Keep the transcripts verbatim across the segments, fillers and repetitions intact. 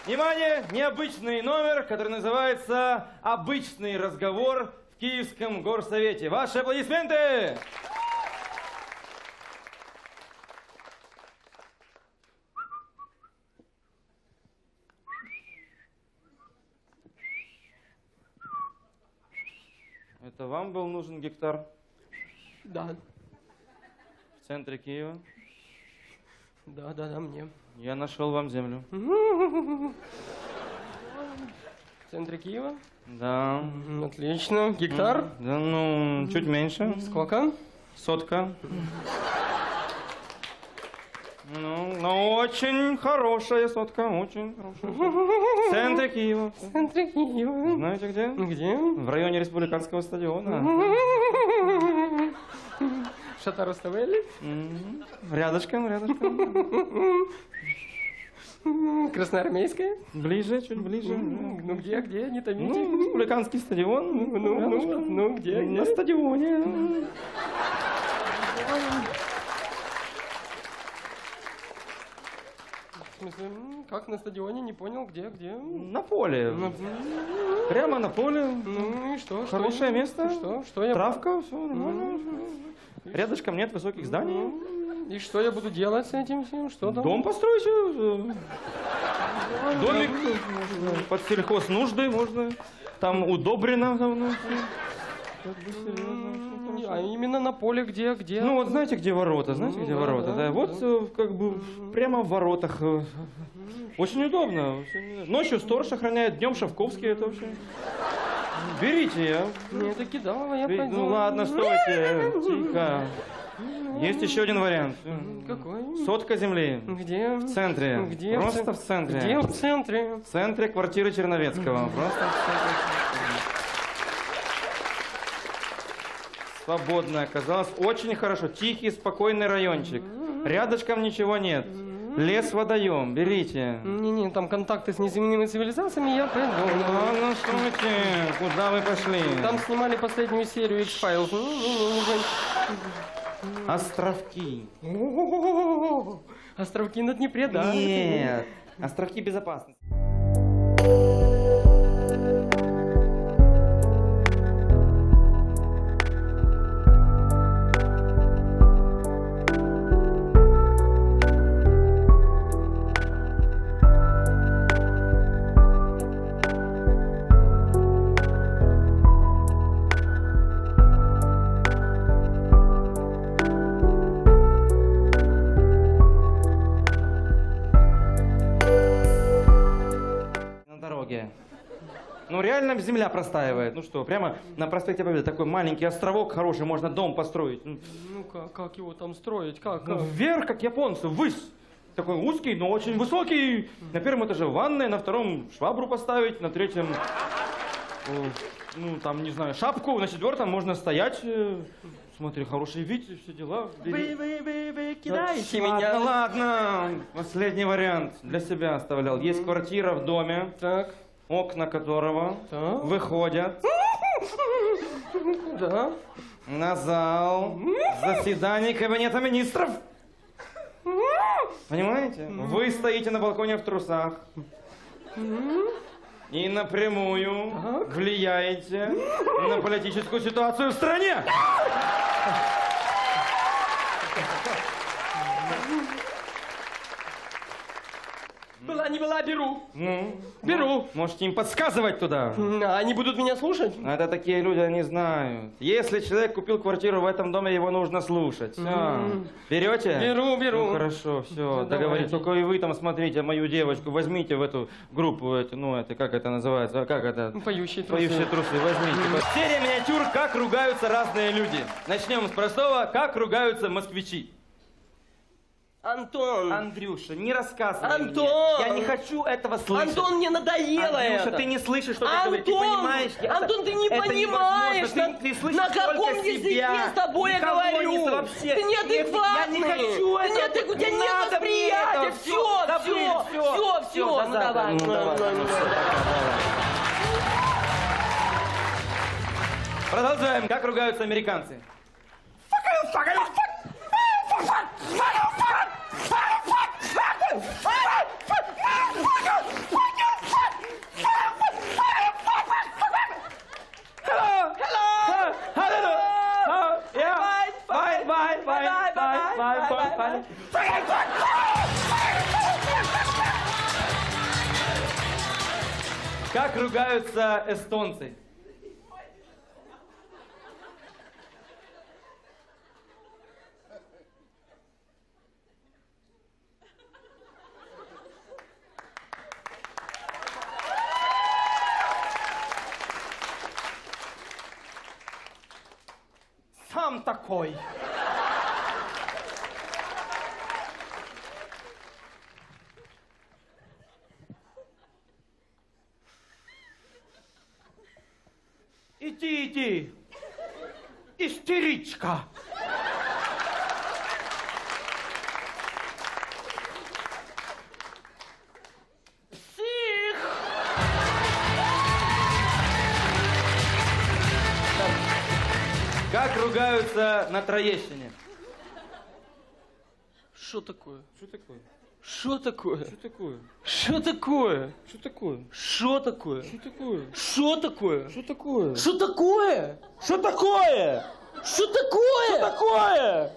Внимание, необычный номер, который называется «Обычный разговор в Киевском горсовете». Ваши аплодисменты! Это вам был нужен гектар? Да. В центре Киева? Да, да, да, мне. Я нашел вам землю. В центре Киева? Да. Отлично. Гектар? Да ну, чуть меньше. Сколько? Сотка. Ну, но очень хорошая сотка, очень хорошая сотка. В центре Киева. В центре Киева. Знаете где? Где? В районе республиканского стадиона. Шатар Ставели? Рядышком, рядышком. Красноармейская? Ближе, чуть ближе. Ну где, где? Не томите. Ну, республиканский стадион. Ну, ну, ну, ну где, где? На стадионе. В смысле, как на стадионе? Не понял, где, где? На поле. На... Прямо на поле. Ну и что? Хорошее что место. Что? Что я... Травка, все нормально. Рядышком нет высоких зданий. И что я буду делать с этим всем? Что там? Дом постройте. Домик под сельхознужды можно. Там удобрено давно. А именно на поле где, где? Ну вот знаете, где ворота? Знаете, где ворота? Да, вот как бы прямо в воротах. Очень удобно. Ночью сторож охраняет, днем Шавковский. Это вообще... Берите, я. Не, это кидала, я Бер... пойду. Ну ладно, стойте. Тихо. Есть еще один вариант. Какой? Сотка земли. Где? В центре. Где? Просто в центре. Где в центре? В центре квартиры Черновецкого. Просто в центре. Свободно оказалось. Очень хорошо. Тихий, спокойный райончик. Рядышком ничего нет. Лес, водоем. Берите. Не-не, там контакты с неземными цивилизациями, я пойду. Ладно, стойте. Куда вы пошли? Там снимали последнюю серию X-Files. Островки. Островки на Днепре, да? Нет. Островки безопасности. Ну реально земля простаивает. Ну что, прямо на проспекте Победы такой маленький островок хороший, можно дом построить. Ну как, как его там строить? Как? Ну, как? вверх, как японцы, ввысь. Такой узкий, но очень высокий. На первом этаже ванная, на втором швабру поставить, на третьем, ну там, не знаю, шапку, на четвертом можно стоять. Смотри, хороший вид, все дела. Вы, вы, вы, вы кидаете да, меня. Ладно, ладно. Последний вариант для себя оставлял. Есть квартира в доме. Так. Окна которого так. выходят да. на зал заседаний Кабинета министров. Понимаете? Вы стоите на балконе в трусах и напрямую так. влияете на политическую ситуацию в стране. Была, не была, беру. Ну, беру. Можете им подсказывать туда. А они будут меня слушать? Это такие люди, они знают. Если человек купил квартиру в этом доме, его нужно слушать. Все. Mm. Берете? Беру, беру. Ну, хорошо, все. Ну, договорились. Только и вы там смотрите мою девочку, возьмите в эту группу, эту, ну это как это называется, как это? Поющие трусы. Поющие трусы, возьмите. Mm. Серия миниатюр «Как ругаются разные люди». Начнем с простого. Как ругаются москвичи. Антон! Андрюша, не рассказывай Антон! мне. Я не хочу этого слышать. Антон, мне надоело Андрюша, это! ты не слышишь, что Антон! ты говоришь, ты понимаешь? Антон, это, ты не это понимаешь! Ты, ты слышишь на каком языке языке себя. с тобой я Никого говорю? Не, вообще. Ты неадекватный! Я не хочу ты этого! Не, у тебя не нет надо восприятия! все, Все, да, все, блин, все, все, все, все, ну давай, ну давай. Продолжаем. Как ругаются американцы? Как ругаются эстонцы? Сам такой. Иди, иди. Истеричка. Псих. Как ругаются на Троещине? Что такое? Что такое? Что такое? Что такое? Что такое? Что такое? Что такое? Что такое? Что такое? Что такое? Что такое? Что такое? Что такое? Такое.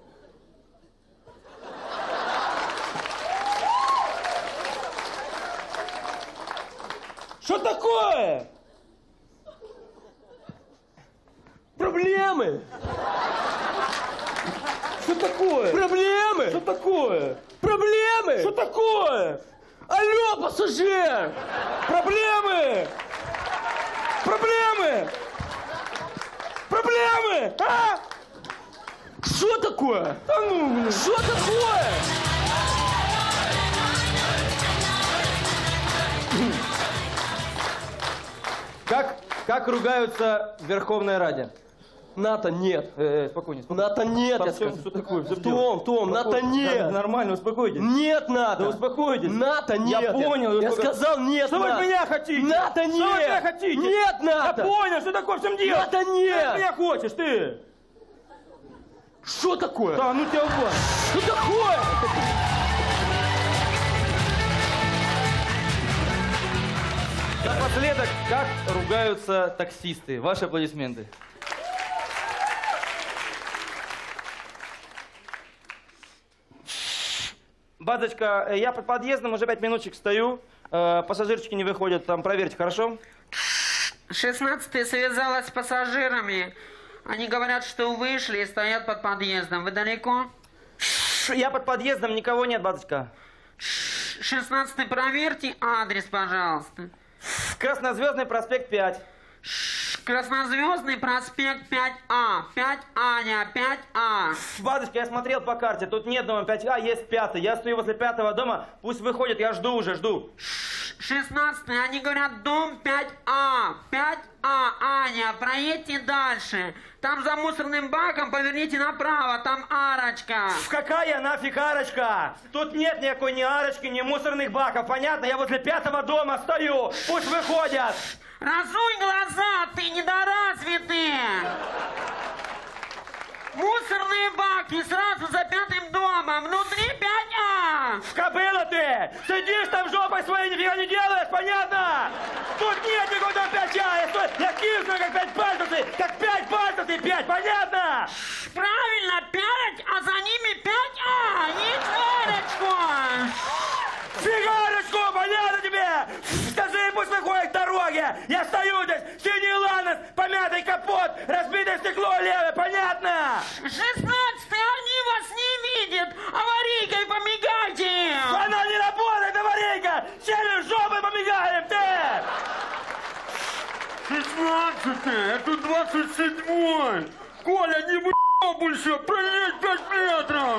Что такое? Проблемы! Что такое? Проблемы! Что такое? Проблемы! Что такое? Алло, пассажир! Проблемы! Проблемы! Проблемы! А? Что такое? Да ну, блин. Что такое? Как, как ругаются в Верховной Раде? НАТО нет. Э, э, спокойнее, спокойнее. НАТО нет, я Артем, сказал. что такое? Что Том, Том, НАТО Спокойно. нет. Да, нормально, успокойтесь. Нет НАТО. Да успокойтесь. НАТО нет. Я понял. Я успоко- сказал нет Что вы НАТО. от меня хотите? НАТО нет. Что вы от меня хотите? Нет Я НАТО. понял, что такое, в чем дело? НАТО Что нет. от меня хочешь, ты? Что такое? Да, ну тебя вот. Что такое? Напоследок, как ругаются таксисты? Ваши аплодисменты. Базочка, э, я под подъездом уже пять минуточек стою. Э, пассажирчики не выходят, там проверьте, хорошо? шестнадцатая связалась с пассажирами. Они говорят, что вышли и стоят под подъездом. Вы далеко? Ш, Я под подъездом, никого нет, базочка. шестнадцатый, проверьте адрес, пожалуйста. Краснозвездный проспект пять. Краснозвездный проспект пять А. пять Аня, пять А. Базочка, я смотрел по карте, тут нет дома пять А, есть пятый. Я стою возле пятого дома, пусть выходит, я жду уже, жду. шестнадцатый, они говорят, дом пять А. пять А, Аня, проедьте дальше. Там за мусорным баком поверните направо, там арочка. Какая нафиг арочка? Тут нет никакой ни арочки, ни мусорных баков, понятно? Я возле пятого дома стою, пусть выходят. Разуй глаза, ты недоразвитый! Мусорные баки сразу за пятым домом, внутри пять А! Кобыла ты! Сидишь там жопой своей, нифига не делаешь, понятно? Тут нет никакого там пять А, я, стой, я кисну как пять пальцев, ты, как пять пальцев ты, пять, понятно? Правильно, пять, а за ними пять А! Не царочку! Сигарочку, понятно тебе? Скажи, пусть выходит к дороге. Я стою здесь, синий ланос, помятый капот, разбитое стекло левое, понятно? шестнадцатый, они вас не видят! Аварийкой помигайте им! Она не работает, аварийка! Сели жопой помигаем, ты! шестнадцатый, это двадцать седьмой. Коля, не в***ь больше, проедь пять метров.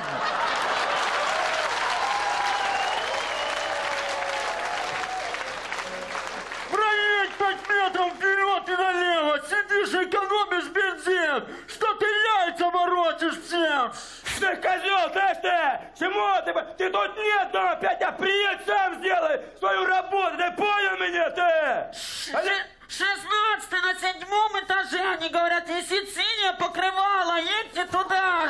Проедь пять метров вперед и налево. Сидишь и экономишь бензин. Что ты яйца воротишь всем? Ты козел, слышь ты! Чему ты? Ты тут нет дома, опять а приедь сам сделай свою работу, ты понял меня, ты? шестнадцатый на седьмом этаже, они говорят, если синее покрывало, едьте туда.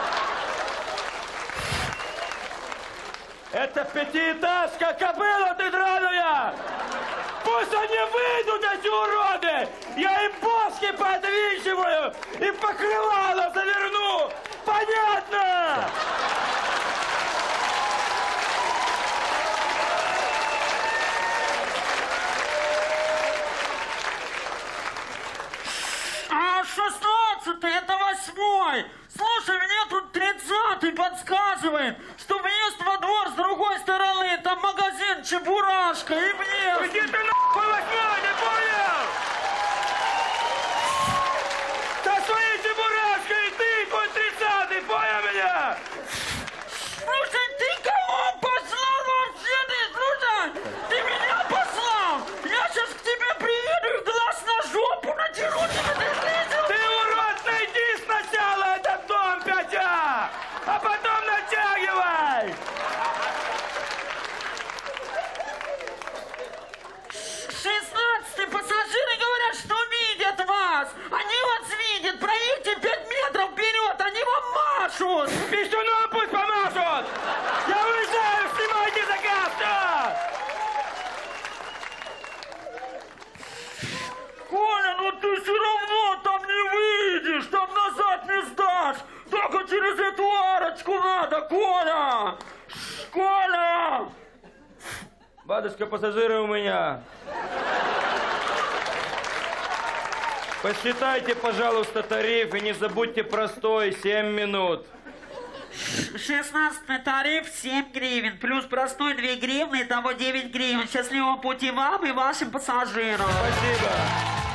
Это пятиэтажка, кобыла ты драная! Пусть они выйдут, эти уроды! Я им бошки подвинчиваю и покрывало заверну! Понятно? Ой, слушай, мне тут тридцатый подсказывает, что въезд во двор с другой стороны, там магазин Чебурашка и въезд. Иди ты нахуй восьмой, не понял? Со своей Чебурашкой ты, твой тридцатый, понял меня? Слушай, ты кого послал вообще ты? Слушай, ты меня послал? Я сейчас к тебе приеду и глаз на жопу натяну тебе, ты слышал? Ты, урод, найди сначала этот дом пять А, а потом натягивай! шестнадцатый пассажиры говорят, что видят вас. Они вас видят. Проедьте пять метров вперед, они вам машут. Пищуном пусть помашут! Я уезжаю, снимайте заказ, все! Коля, ну ты все равно там не выйдешь, там назад не сдашь. Только через эту арочку надо, Коля. Коля! Батюшка, пассажиры у меня. Посчитайте, пожалуйста, тариф и не забудьте простой, семь минут. шестнадцатый тариф семь гривен, плюс простой две гривны, итого девять гривен. Счастливого пути вам и вашим пассажирам. Спасибо.